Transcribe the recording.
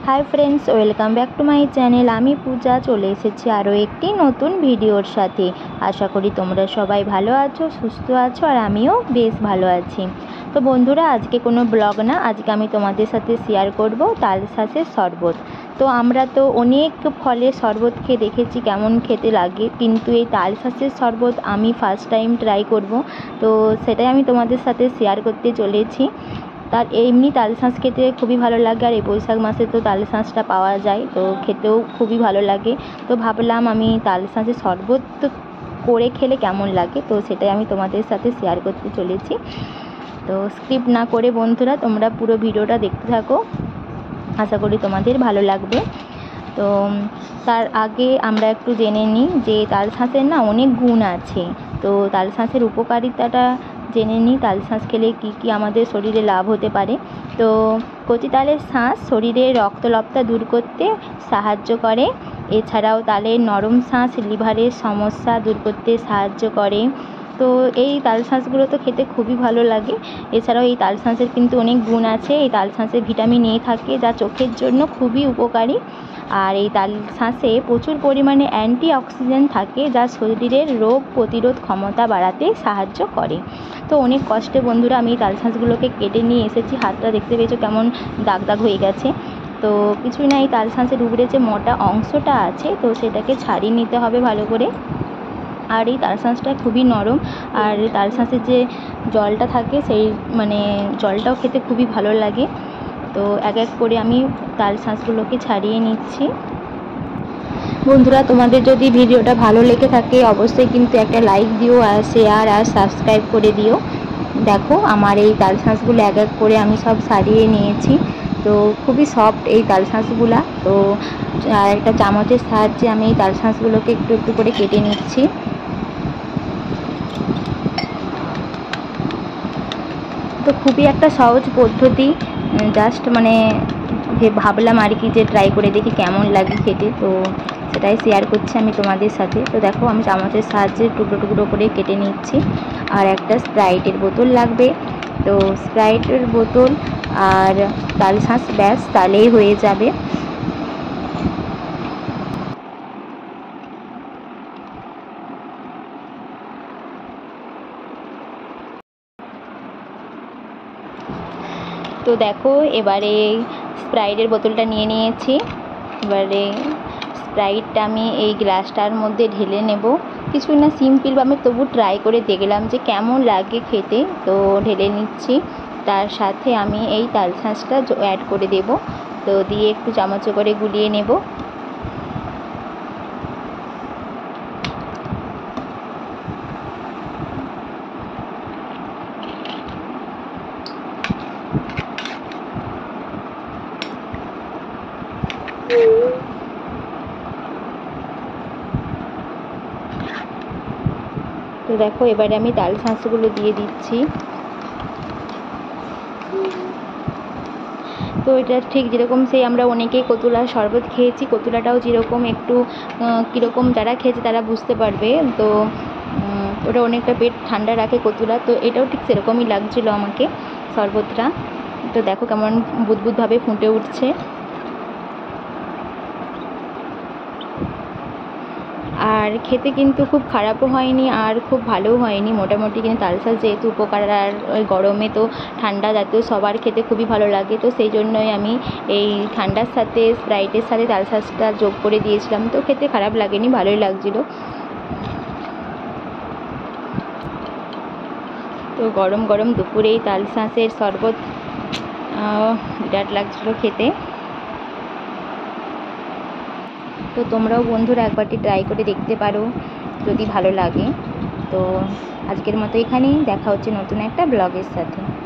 High friends welcome back to my channel. आमी पूजा चले एसेছি आरो एकटी नतून भिडियोर साथे। आशा करी तोमरा सबाई भालो आछो, सुस्थ आछो और आमिও बेश भालो आछि। तो बंधुरा आज के कोनो ब्लग ना, आज के आमी तोमादेर साथे शेयर करब तालशाँसेर शरबत। तो आमरा तो अनेक फलेर शरबत खेये देखेछि केमन खेते लागे, किन्तु एई तालशाँसेर शरबत आमी फार्स्ट टाइम ट्राई करब। तो सेटाई आमी तोमादेर साथे शेयर करते चलेछि। तार एमनी तालशाँस खेते खूबी भालो लागे और बैशाख मासे तो तालशाँसटा पावा जाए, तो खेतेও खूबी भालो लागे। तो भाबलाम आमी तालशाँसेर शरबत करे खेले केमन लागे, तो सेटाई आमी तोमादेर साथे शेयर करते चलेछि। तो स्किप ना करे बंधुरा तोमरा पुरो भिडियोटा देखते थाको, आशा करी तोमादेर भालो लागबे। तो तार आगे आमरा एकटु जेने निই जे तालशाँसेर ना अनेक गुण आछे। तो तालशाँसेर उपकारिताटा जेने निই, तालशाँस खेले की आमादेर शरीरे लाभ होते पारे। तो कचि तालेर शाँस शरीरे रक्तलब्धता दूर करते साहाय्य करे। एछाड़ाओ तालेर नरम शाँस लिभारेर समस्या दूर करते साहाय्य करे। तो এই তালশাঁসগুলো তো খেতে খুবই ভালো লাগে। এছাড়াও এই তালশাঁসের কিন্তু অনেক গুণ আছে। এই তালশাঁসে ভিটামিন এ থাকে যা চোখের জন্য খুবই উপকারী। আর এই তালশাঁসে প্রচুর পরিমাণে অ্যান্টিঅক্সিডেন্ট থাকে যা শরীরের রোগ প্রতিরোধ ক্ষমতা বাড়াতে সাহায্য করে। তো অনেক কষ্টে বন্ধুরা আমি এই তালশাঁসগুলোকে কেটে নিয়ে এসেছি। হাতটা দেখতে পেয়েছো কেমন দাগ দাগ হয়ে গেছে। তো কিছুই না, এই তালশাঁসের উপরে যে মোটা অংশটা আছে তো সেটাকে ছাড়িয়ে নিতে হবে ভালো করে। আর এই তালশাঁসটা খুবই নরম, আর তালশাঁসের যে জলটা থাকে সেই জলটাও খেতে খুবই ভালো লাগে। তো এক এক করে আমি তালশাঁসগুলোকে ছাড়িয়ে নিচ্ছি। বন্ধুরা তোমাদের যদি ভিডিওটা ভালো লেগে থাকে অবশ্যই কিন্তু একটা লাইক দিও আর শেয়ার আর সাবস্ক্রাইব করে দিও। দেখো আমার এই তালশাঁসগুলো এক এক করে আমি সব ছাড়িয়ে নিয়েছি। তো খুবই সফট এই তালশাঁসগুলা। তো আর একটা চামচের সাহায্যে আমি এই তালশাঁসগুলোকে একটু একটু করে কেটে নিচ্ছি। তো খুবই একটা সহজ পদ্ধতি, জাস্ট ভাবলাম আর কি যে ট্রাই করে দেখি কেমন লাগে খেতে। তো সেটাই শেয়ার করছি আমি তোমাদের সাথে। তো দেখো আমি চামচের সাহায্যে টুকরো টুকরো করে কেটে নিচ্ছি। আর একটা স্প্রাইটের বোতল লাগবে। তো স্প্রাইটের বোতল আর তালশাঁস ব্যাস তাহলেই হয়ে যাবে। তো দেখো এবারে স্প্রাইটের বোতলটা নিয়ে নিয়েছি। এবারে স্প্রাইটটা আমি এই গ্লাসটার মধ্যে ঢেলে নেব। কিছুই না, সিম্পল আমি তবু ট্রাই করে দেখলাম যে কেমন লাগে খেতে। তো ঢেলে নিচ্ছি। তার সাথে আমি এই তালশাঁসটা অ্যাড করে দেব। তো দিয়ে একটু চামচে করে গুলিয়ে নেব। তো দেখো এবারে আমি তালশাঁসগুলো দিয়ে দিচ্ছি। তো এটা ঠিক যেরকম সেই আমরা অনেকেই কতুলার শরবত খেয়েছি, কতুলাটাও যেরকম একটু কীরকম যারা খেয়েছে তারা বুঝতে পারবে। তো ওটা অনেকটা পেট ঠান্ডা রাখে কতুলা, তো এটাও ঠিক সেরকমই লাগছিল আমাকে শরবতটা। তো দেখো কেমন বুদবুদভাবে ফুটে উঠছে। আর খেতে কিন্তু খুব খারাপও হয়নি আর খুব ভালোও হয়নি, মোটামুটি। কিন্তু তালশাঁস যেহেতু উপকার, আর গরমে তো ঠান্ডা জাতীয় সবার খেতে খুবই ভালো লাগে। তো সেই জন্যই আমি এই ঠান্ডার সাথে স্প্রাইটের সাথে তালশাঁসটা যোগ করে দিয়েছিলাম। তো খেতে খারাপ লাগেনি, ভালোই লাগছিল। তো গরম গরম দুপুরে এই তালশাঁসের শরবত বিরাট লাগছিল খেতে। তো তোমরাও বন্ধুরা একবারটি ট্রাই করে দেখতে পারো যদি ভালো লাগে। তো আজকের মতো এখানেই, দেখা হচ্ছে নতুন একটা ব্লগের সাথে।